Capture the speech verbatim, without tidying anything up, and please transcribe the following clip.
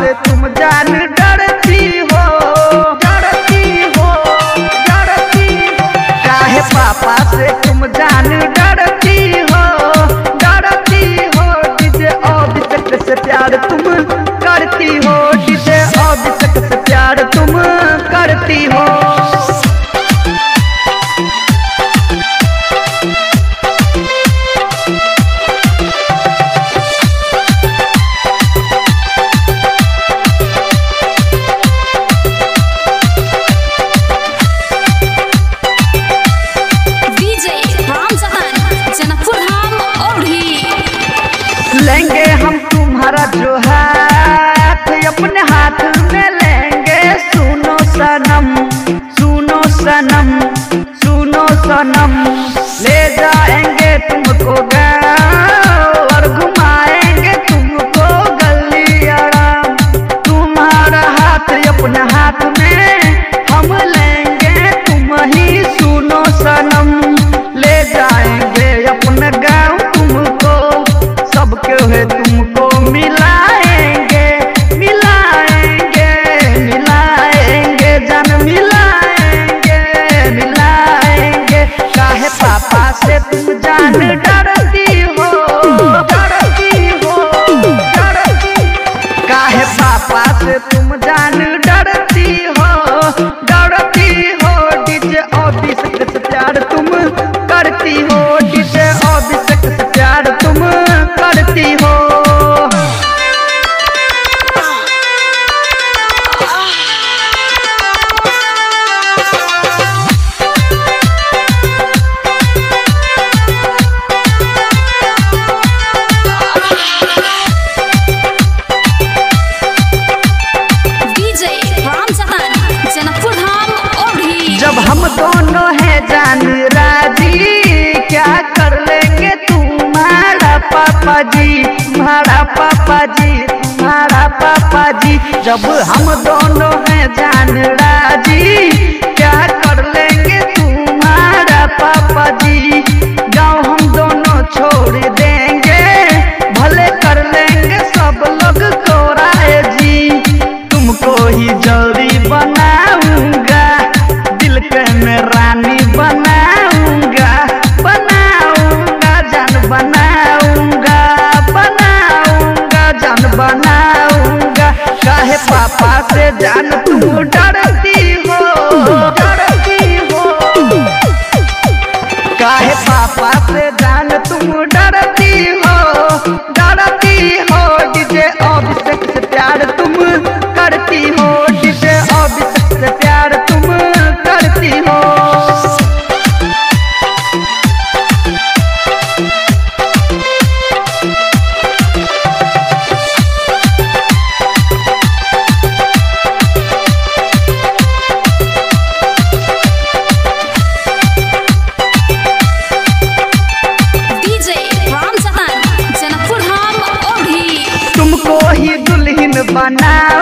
से तुम जान डरती हो, डरती हो, डरती हो। काहे पापा से तुम जान डरती हो, डरती हो। डीजे अभिषेक से प्यार तुम करती हो, डीजे अभिषेक से प्यार तुम करती हो। लेंगे हम तुम्हारा जो हाथ अपने हाथ में लेंगे, सुनो सनम, सुनो सनम, सुनो सनम। ले जाएंगे तुमको गाँव और घुमाएंगे तुमको गली आराम। तुम्हारा हाथ अपने हाथ में हम लेंगे, तुम ही सुनो सनम। ले जाएंगे अपने गाँव तुमको, सबके हुए तुमको मिलाएंगे, मिलाएंगे, मिलाएंगे जान, मिलाएंगे, मिलाएंगे। काहे पापा से तुम जान डरती हो, डरती हो, डरती। काहे पापा से तुम जान डरती हो, डरती हो। डीजे अभिषेक से प्यार तुम करती हो, डीजे अभिषेक से प्यार तुम करती हो। जब हम दोनों हैं जान राजी, क्या कर लेंगे तुम्हारा पापा जी, तुम्हारा पापा जी, तुम्हारा पापा जी। जब हम दोनों हैं जान राजी, क्या कर लेंगे तुम्हारा पापा जी। गाँव हम दोनों छोड़ देंगे, भले कर लेंगे सब लोग कोराए जी। तुमको ही जल्दी बनाऊंगा, दिल के में रानी बनाऊंगा, बनाऊंगा जान, बनाऊंगा, बनाऊंगा जान, बनाऊंगा। काहे पापा से जान तुम डरती हो, डरती हो। काहे पापा से जान तुम डरती हो, डरती हो। डीजे अभिषेक से प्यार तुम करती हो, डीजे अभिषेक से प्यार तुम करती हो। तुमको ही दुल्हन बनाऊंगा,